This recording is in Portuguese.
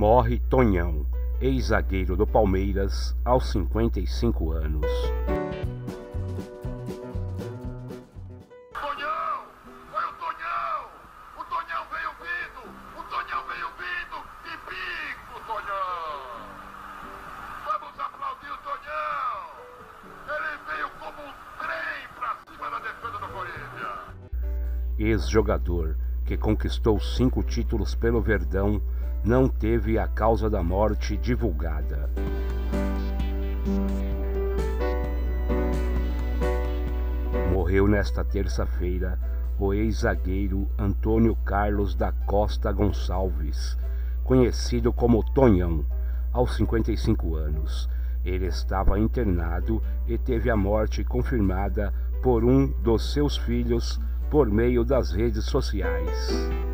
Morre Tonhão, ex-zagueiro do Palmeiras, aos 55 anos. Tonhão! Foi o Tonhão! O Tonhão veio vindo! O Tonhão veio vindo! De bico, Tonhão! Vamos aplaudir o Tonhão! Ele veio como um trem pra cima da defesa do Corinthians! Ex-jogador que conquistou 5 títulos pelo Verdão, não teve a causa da morte divulgada. Morreu nesta terça-feira o ex-zagueiro Antônio Carlos da Costa Gonçalves, conhecido como Tonhão, aos 55 anos. Ele estava internado e teve a morte confirmada por um dos seus filhos por meio das redes sociais.